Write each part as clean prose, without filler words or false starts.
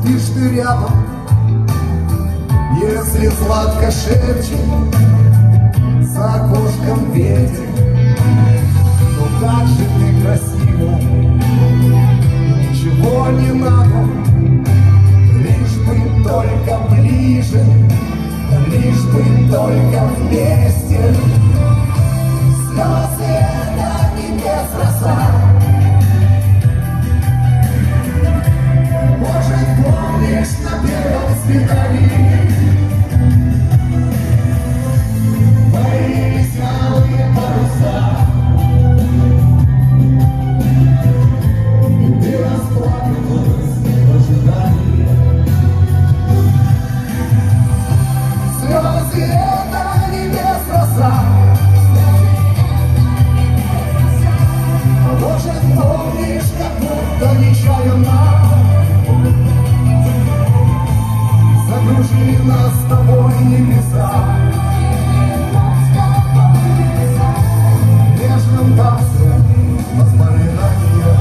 будешь ты рядом, если сладко шепчет за окошком ветер, то как же ты красива, ничего не надо, лишь бы только ближе, лишь бы только вместе. Слезы — это не без роса. Может, помнишь на первом свидании мои веселые паруса, и ты расплакалась в ожидании. Слезы — это не без роса. Может, помнишь, как будто нечаянно закружили нас с тобой небеса в нежном танце воспоминания.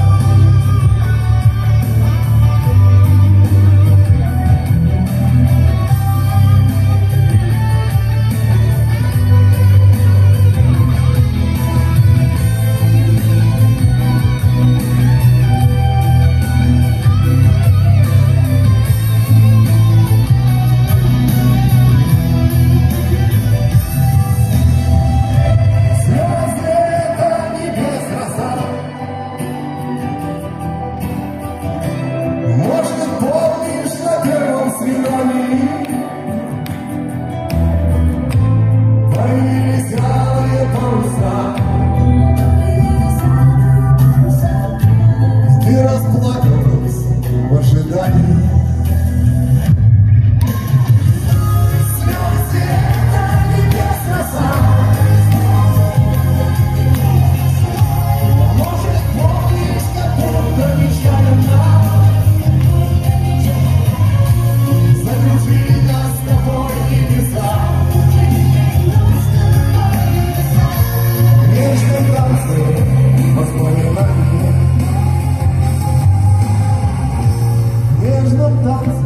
Ты расплакалась в ожидании. Слезы — это не без роса. Может, помнишь, как будто нечаянно закружили нас с тобой небеса в нежном танце воспоминания. В нежном танце